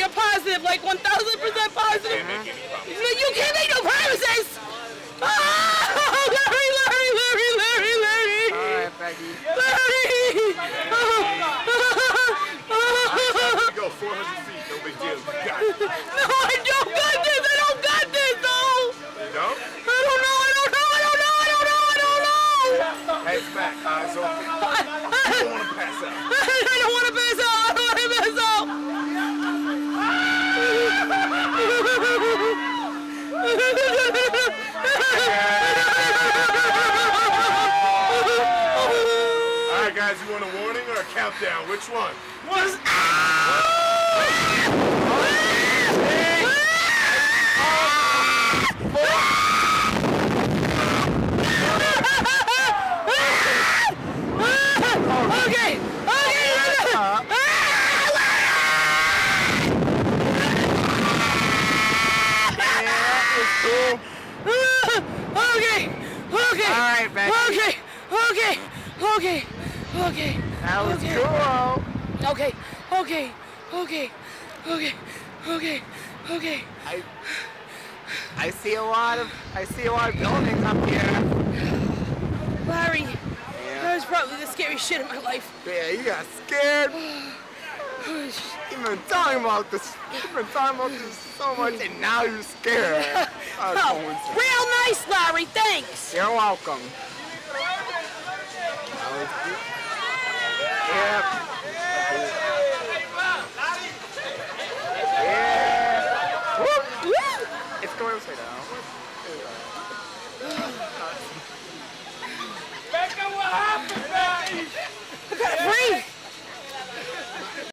you're positive, like 1,000% positive. You can't make no promises. Oh, Larry. All right, Becky. Larry. Go 400 feet, no big deal. You got it. No, I don't got this. I don't got this, though. You don't? I don't know. Heads back, eyes open. You don't want to pass out. I don't want to pass out. Alright guys, you want a warning or a countdown? Which one? Alright, Becky. Okay. That was cool. Okay. I see a lot of buildings up here. Larry, Yeah. that was probably the scariest shit in my life. Yeah, you got scared. You've been talking about this so much, and now you're scared. Oh, real nice, Larry. Thanks. You're welcome.